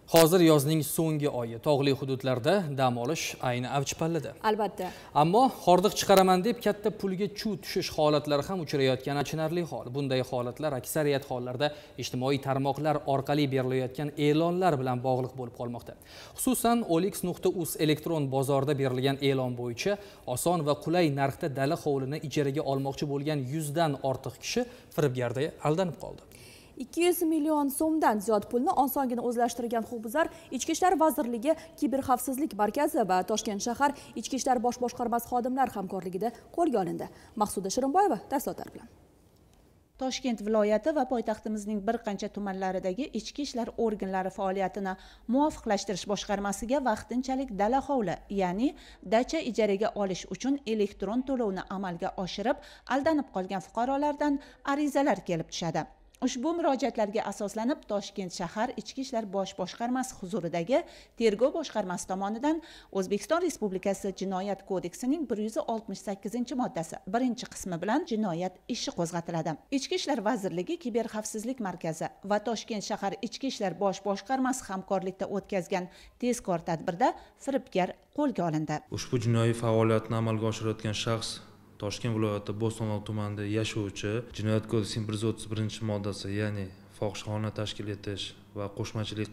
Hozir yozning so'nggi oyi, tog'li hududlarda dam olish ayni avj pallada. Albatta. Ammo hordiq chiqaraman deb katta pulga chuv tushish holatlari ham uchrayotgani achinarli hol. Bunday holatlar aksariyat hollarda ijtimoiy tarmoqlar orqali berilayotgan e'lonlar bilan bog'liq bo'lib qolmoqda. Xususan Olix.uz elektron bozorda berilgan e'lon bo'yicha oson va qulay narxda dala hovlini ijaraga olmoqchi bo'lgan 100 dan ortiq kishi firibgarga aldanib qoldi. 200 million so'mdan ziyod pulni osongina o'zlashtirgan huquqbuzar Ichki ishlar vazirligi Kiberxavfsizlik markazi va Toshkent shahar Ichki ishlar bosh boshqarmasi xodimlar hamkorligida qo'lga olindi. Maqsuda Shirinboyeva tafsilotlar bilan. Toshkent viloyati va poytaxtimizning bir qancha tumanlaridagi ichki ishlar organlari faoliyatini muvofiqlashtirish boshqarmasiga vaqtinchalik dala hovli, ya'ni dacha ijaraga olish uchun elektron to'lovni amalga oshirib, aldanib qolgan fuqarolardan arizalar kelib tushadi. Ushbu murojaatlarga asoslanib Toshkent shahar Ichki ishlar bosh boshqarmasi huzuridagi tergov boshqarmasi tomonidan O'zbekiston Respublikasi Jinoyat kodeksining 168-moddasi 1-qismi bilan jinoyat ishi qo'zg'atiladi. Ichki ishlar vazirligi Kiberxavfsizlik markazi va Toshkent shahar Ichki ishlar bosh boshqarmasi hamkorlikda o'tkazgan tezkor tadbirda firibgar qo'lga olindi. Ushbu jinoiy faoliyatni amalga oshirayotgan shaxs Toshkent viloyati Bo'stonliq tumanida yashovchi, Jinoyat kodeksining 131-moddasi, ya'ni fohishaxona tashkil etish va qo'shmachilik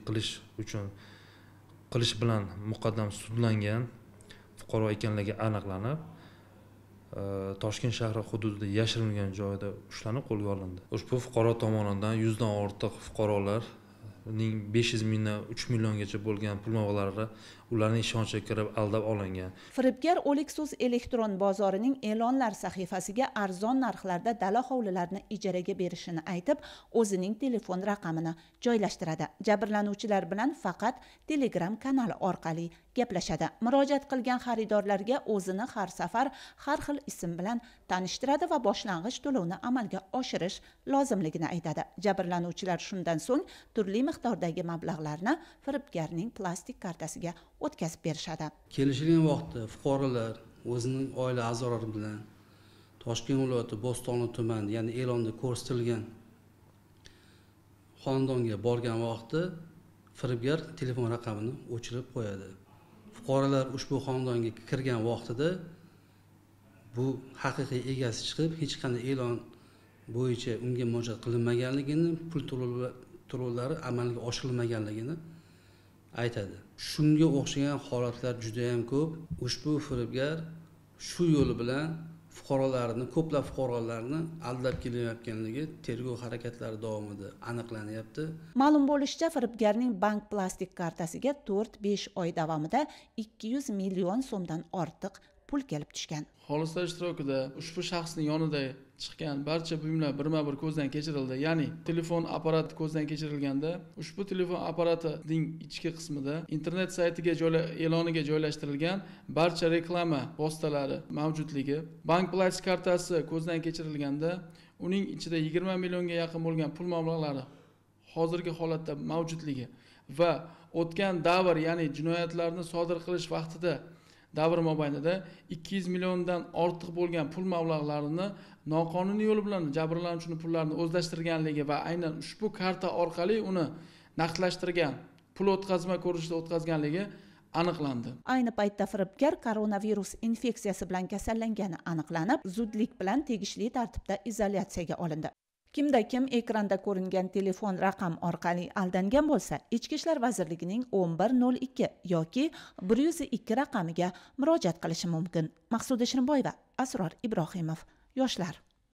qilish bilan muqaddam sudlangan fuqaro ekanligi aniqlanib, Toshkent shahri hududida yashiringan joyida ushlanib qo'lga olindi. Ushbu fuqaro tomonidan 100 dan ortiq fuqarolar 500 mingdan 3 milliongacha bo'lgan pul mablag'lari ularning ishonchiga kirib aldab olingan. Firibgar Olix.uz elektron bozorining e'lonlar sahifasiga arzon narxlarda dala hovlilarni ijaraga berishini aytib, o'zining telefon raqamini joylashtiradi. Jabrlanuvchilar bilan faqat Telegram kanali orqali gaplashadi. Murojaat qilgan xaridorlarga o'zini har safar har xil ism bilan tanishtiradi va boshlang'ich to'lovni amalga oshirish lozimligini aytadi. Jabrlanuvchilar shundan so'ng turli miqdordagi mablag'larni firibgarning plastik kartasiga o'tkazib berishadi. Kelishilgan vaqtda fuqarolar o'zining oila a'zolari bilan Toshkent viloyati Bo'stonliq tumani, ya'ni e'londa ko'rsatilgan xonadonga borgan vaqtda firibgar telefon raqamini o'chirib qo'yadi. Fuqarolar ushbu xonadonga kirgan vaqtida bu haqiqiy egasi chiqib, hech qanday e'lon bo'yicha unga murojaat qilinmaganligini, pul to'lovlari amalga oshirilmaganligini aytadi. Shunga o'xshagan holatlar juda ham ko'p. Ushbu firibgar shu yo'li bilan ko'plab fuqarolarni aldab kelayotganligi tergov harakatlari davomida aniqlanyapti. Ma'lum bo'lishicha, firibgarning bank plastik kartasiga 4-5 oy davomida 200 million so'mdan ortiq pul kelib tushgan. Xolislar ishtirokida ushbu shaxsning yonida chiqqan barcha buyumlar birma-bir ko'zdan kechirildi. Ya'ni telefon apparati ko'zdan kechirilganda, ushbu telefon apparatining ichki qismida internet saytiga e'loniga joylashtirilgan barcha reklama vositalari mavjudligi, bank plastik kartasi ko'zdan kechirilganda, uning ichida 20 millionga yaqin bo'lgan pul mablag'lari hozirgi holatda mavjudligi va o'tgan davr, ya'ni jinoyatlarni sodir qilish vaqtida davr mobaynida 200 milliondan ortiq bo'lgan pul mablag'larini noqonuniy yo'l bilan jabrlanuvchining pullarini o'zlashtirganligi va aynan ushbu karta orqali uni naqdlashtirgan, pul o'tkazma ko'rinishida o'tkazganligi aniqlandi. Ayni paytda firibgar koronavirus infeksiyasi bilan kasallangani aniqlanib, zudlik bilan tegishli tartibda izolyatsiyaga olindi. Kimda kim ekranda ko'ringan telefon raqam orqali aldangan bo'lsa, Ichki ishlar vazirligining 1102 yoki 102 raqamiga murojaat qilishi mumkin. Maqsuda Shirinboyeva, Asror Ibrohimov, Yoshlar.